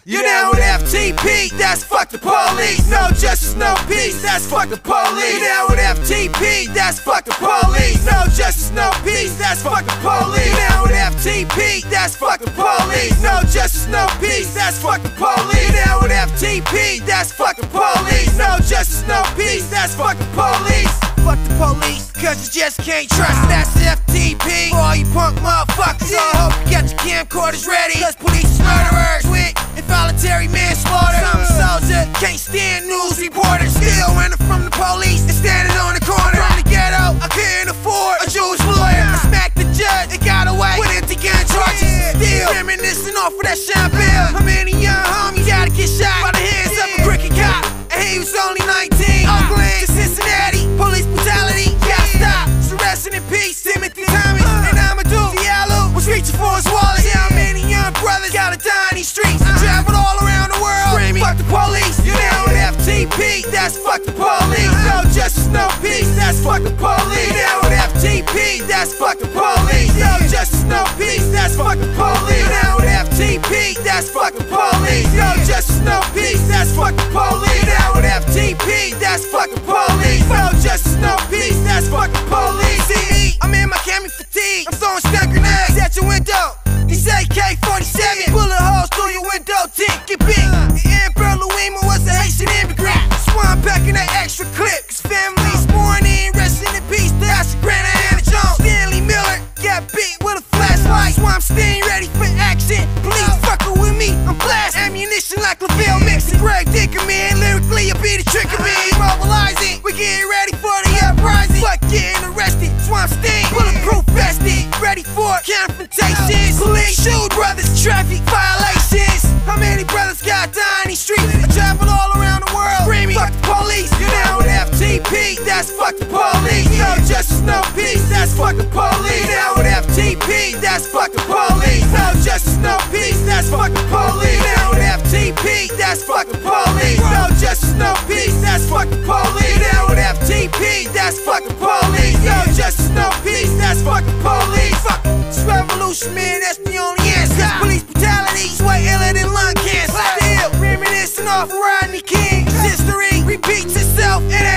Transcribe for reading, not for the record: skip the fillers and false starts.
You're down with F.T.P, that's fuck the police. No justice, no peace, that's fuck the police. You're down with F.T.P, that's fuck the police. No justice, no peace, that's fuck the police. You're down with F.T.P, that's fuck the police. No justice, no peace, that's fuck the police. You're down with F.T.P, that's fuck the police. No justice, no peace, that's fuck the police. Fuck the police, cause you just can't trust. That's F.T.P, for all you punk motherfuckers. So I hope you got your camcorders ready, cause police is murderers with involuntary manslaughter. I'm a soldier, can't stand news reporters. Still running from the police and standing on the corner. From the ghetto, I couldn't afford a Jewish lawyer. I smacked the judge and got away with empty gun charges. Still reminiscing off of that shot bill. How many young homies gotta get shot by the hands of a crooked cop? And he was only 19. Oakland to Cincinnati, police brutality, gotta stop. So rest in peace, Timothy Thomas. And Amadou Diallo was reaching for his wallet. See how many young brothers gotta die in these streets. I traveled all around the world, screaming, fuck the police. You're down with F.T.P, that's fuck the police. No justice, no peace, that's fuck the police. You're down with F.T.P, that's fuck the police. No justice, no peace, that's fuck the police. You're down with F.T.P, that's fuck the police. No justice, no peace, that's fuck the police. You're down with F.T.P, that's fuck the police. No justice, no peace, that's fuck the police. See me, I'm in my cami fatigue. I'm throwing stun grenades at your window. These AK-47 bullet holes through your window tint. Get big. The Emperor Louima was a Haitian immigrant. That's why I'm packing that extra clip. Cause family's born in, resting in peace. That's a Grant Anna Jones. Stanley Miller got beat with a flashlight. So I'm staying ready for action. Police fucking with me, I'm blast. Ammunition like LaVille mixing. Greg Dicker, man, lyrically you be the trick of me. Mobilizing, we getting ready for the uprising. Fuck getting arrested, so I'm staying bulletproof vested. Ready for confrontations. Police shoot brothers, traffic violations. How many brothers got die in these streets? I travel all around the world, screaming, fuck the police. You're down with F.T.P, that's fuck the police. No justice, no peace, that's fuck the police. You're down with F.T.P, that's fuck the police. No justice, no peace, that's fuck the police. You're down with F.T.P, that's fuck the police. No justice, no peace, that's fuck the police. You're down with F.T.P, that's fuck the police. No justice, no peace, that's fuck the police. Fuck this revolution, man, that's the only answer. Police brutality is way iller than lung cancer. Still reminiscing off of Rodney King. History repeats itself.